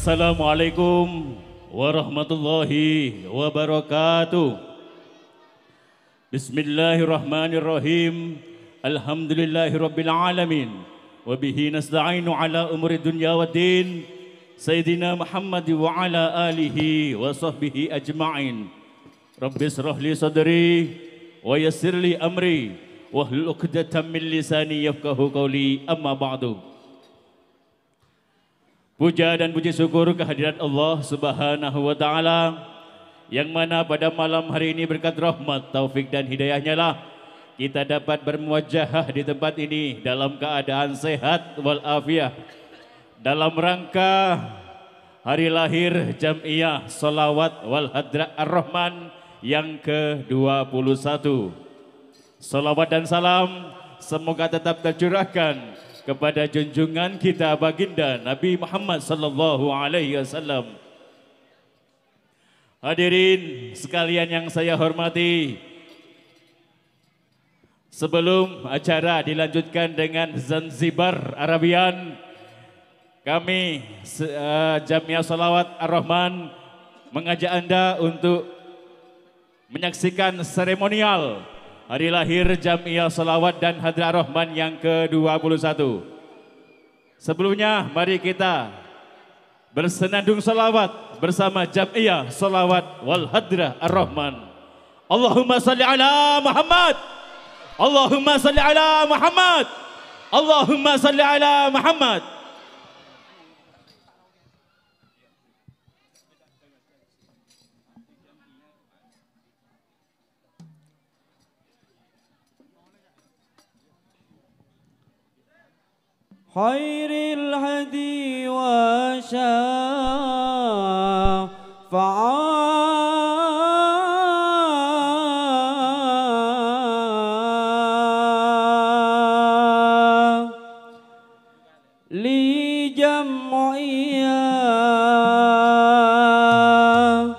Assalamualaikum warahmatullahi wabarakatuh. Bismillahirrahmanirrahim. Alhamdulillahirabbil alamin. Wa bihi nasta'inu ala umuri dunya waddin. Sayyidina Muhammad wa ala alihi wa sahbihi ajma'in. Rabbi israh li sadri wa yassir li amri wahlul 'uqdatam min lisani yafqahu qawli. Amma ba'du. Puja dan puji syukur kehadirat Allah Subhanahu wa taala yang mana pada malam hari ini berkat rahmat, taufik dan hidayahnya lah kita dapat bermuajahah di tempat ini dalam keadaan sehat walafiat dalam rangka hari lahir Jam'iyah Sholawat wal Hadrah Ar-Rahman yang ke-21. Salawat dan salam semoga tetap tercurahkan kepada junjungan kita baginda Nabi Muhammad sallallahu alaihi wasallam. Hadirin sekalian yang saya hormati, sebelum acara dilanjutkan dengan Zanzibar Arabian, kami Jam'iyah Sholawat Ar-Rahman mengajak Anda untuk menyaksikan seremonial hari lahir Jam'iyah Sholawat dan Hadrah Ar-Rahman yang ke-21. Sebelumnya mari kita bersenandung salawat bersama Jam'iyah Sholawat wal Hadrah Ar-Rahman. Allahumma salli ala Muhammad. Allahumma salli ala Muhammad. Allahumma salli ala Muhammad. Khairil hadi wa syafa'a li jam'iyah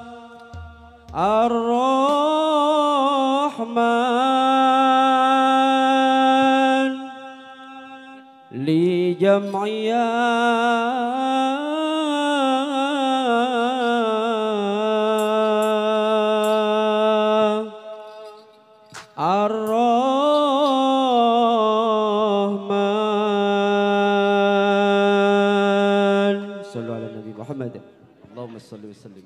Ar-Rahman li jam'iyah Ar-Rahman. Sallu ala Nabi Muhammad. Allahumma salli wa sallim.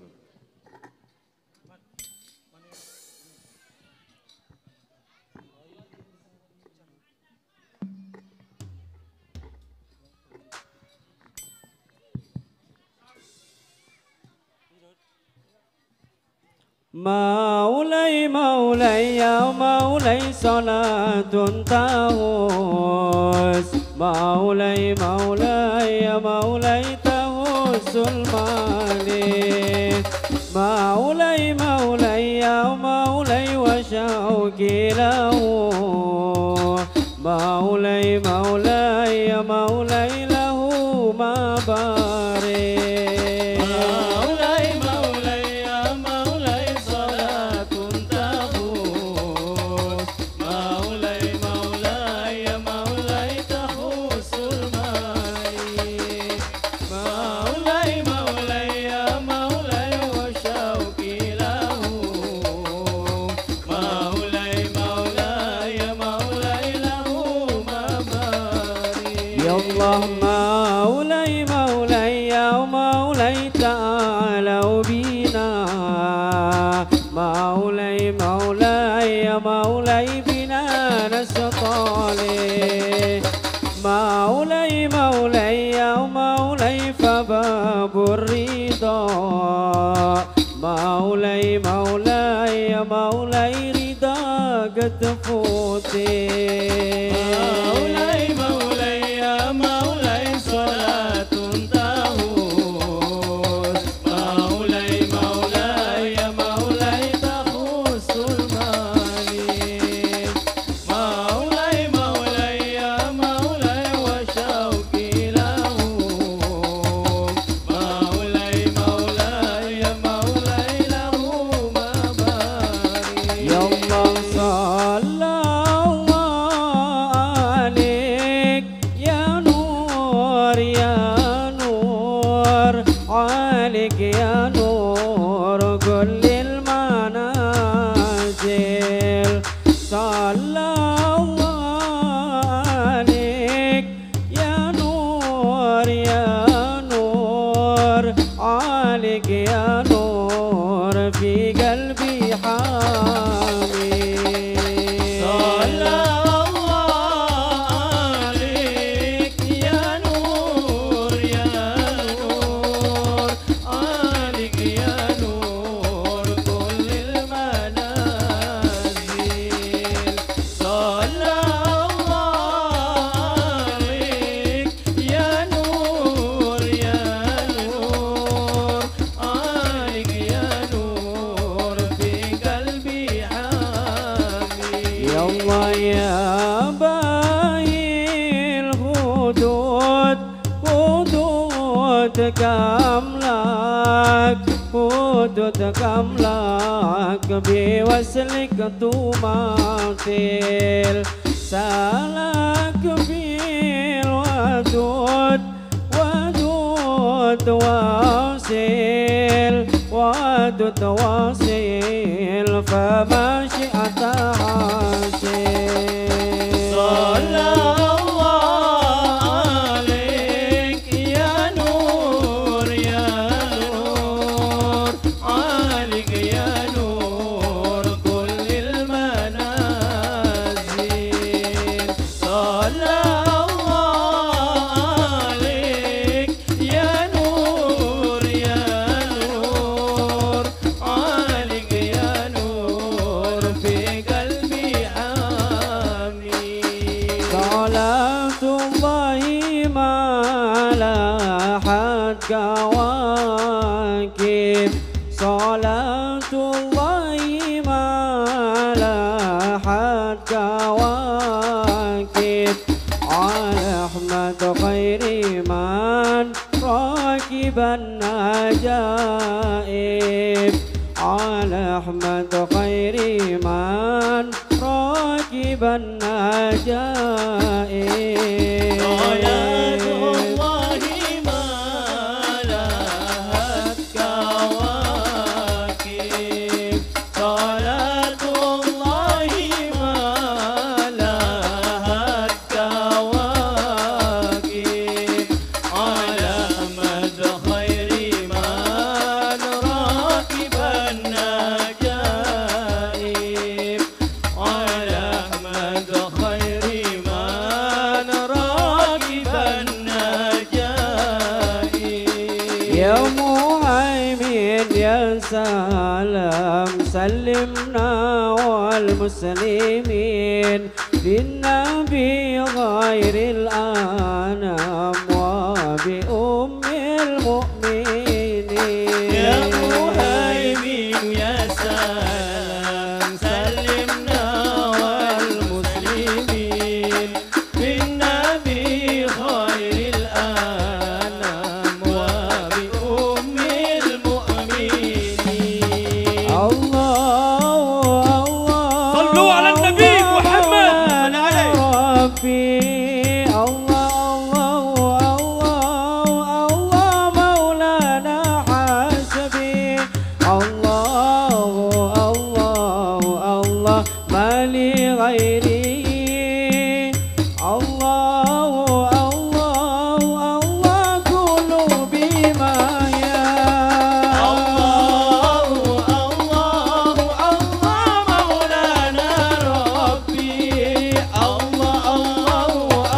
Maulai Maulai ya Maulai salatun tahus. Maulai Maulai ya Maulai tahusul malik. Maulai Maulai ya Maulai wa syauqi lahu. Maulai Maulai ya Maulai lahu mabarik. Maulai Maulai ya Maulai ta'alau bina. Maulai Maulai ya Maulai bina nastali. Maulai Maulai ya Maulai fababur ridha. Maulai Maulai ya Maulai ridha qad futi. Maulai Maulai ya Maulai salatun tahus. Maulai Maulai ya Maulai tahusul malik. Maulai Maulai ya Maulai wa syauqi lahu. Maulai Maulai ya Maulai lahu mabarik. Ya Allah sallallahu وتكملك بوصلك تماثل سالك في الودود واصل فما شئت حاصل صلى الله عليك يا نور يا نور عليك يا نور كل المنازل صلى الله عليك يا نور يا نور عليك يا نور في قلبي حامي صلاة الله ما لاحت كواكب صلاة الله ما لاحت كواكب على أحمد خير من راكب النجائب على أحمد خير من راكب النجائب صلاة الله ما لاحت كواكب صلاة الله ما لاحت كواكب على أحمد خير من راكب النجائب على أحمد خير من راكب النجائب يا مهيمن يا سلام سلمنا والمسلمين بالنبي غير الأنام وبأم المؤمنين يا مهيمن يا سلام سلمنا والمسلمين بالنبي خير الأنام وبأم المؤمنين الله صلوا على النبي محمد عليه ربي الله مولانا حسبي الله ما لي غيري الله كل بما يا الله مولانا ربي الله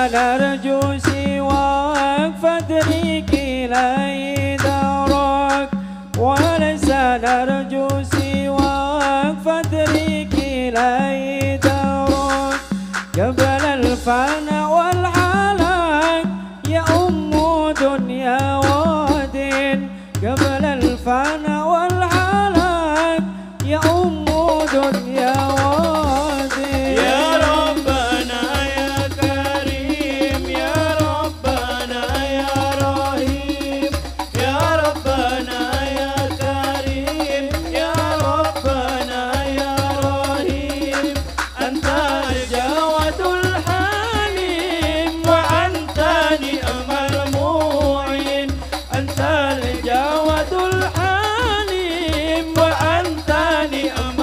نرجو سواك فادرك إليه دارك وليس نرجو سواك فادرك إليه دارك قبل الفناء والحلاك يا أم دنيا ودين قبل الفناء والحلاك يا أم دنيا ودين يا ربنا يا كريم يا ربنا يا رحيم يا ربنا يا كريم يا ربنا يا رحيم أنت الجواد الحليم وأنت نعم المعين أنت الجواد الحليم وأنت نعم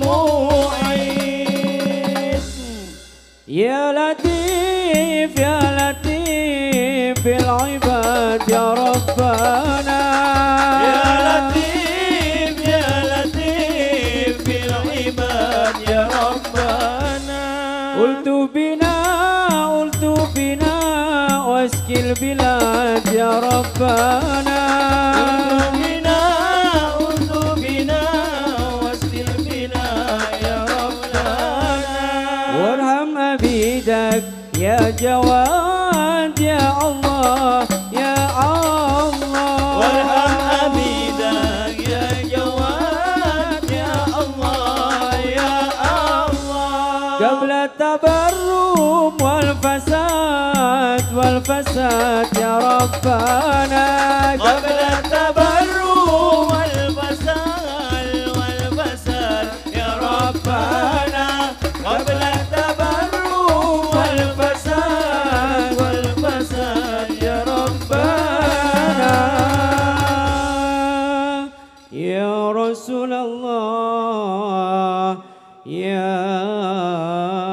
المعين يا لطيف يا لطيف بالعباد يا ربنا يا لطيف بالعباد يا ربنا قلت بنا واسكي البلاد يا ربنا قلت بنا واسقي البلاد يا ربنا وارحم أبيدك يا جواد يا الله يا الله وارحم أبيدك يا جواد يا الله يا الله قبل التبرم والفساد يا ربنا قبل التبرم والفساد يا ربنا قبل التبرم والفساد يا ربنا يا رسول الله يا